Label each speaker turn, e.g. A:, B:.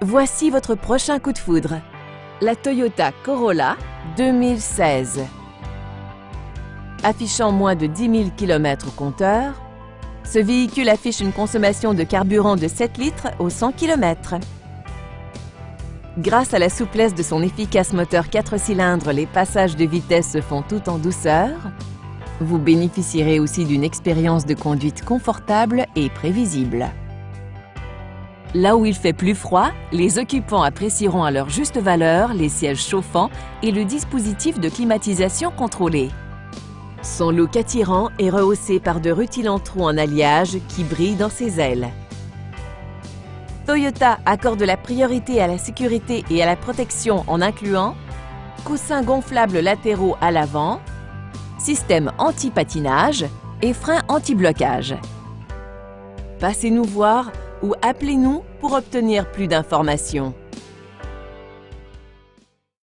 A: Voici votre prochain coup de foudre. La Toyota Corolla 2016. Affichant moins de 10 000 km au compteur, ce véhicule affiche une consommation de carburant de 7 litres au 100 km. Grâce à la souplesse de son efficace moteur 4 cylindres, les passages de vitesse se font tout en douceur. Vous bénéficierez aussi d'une expérience de conduite confortable et prévisible. Là où il fait plus froid, les occupants apprécieront à leur juste valeur les sièges chauffants et le dispositif de climatisation contrôlée. Son look attirant est rehaussé par de rutilants trous en alliage qui brillent dans ses ailes. Toyota accorde la priorité à la sécurité et à la protection en incluant coussins gonflables latéraux à l'avant, système anti-patinage et freins anti-blocage. Passez nous voir ou appelez-nous pour obtenir plus d'informations.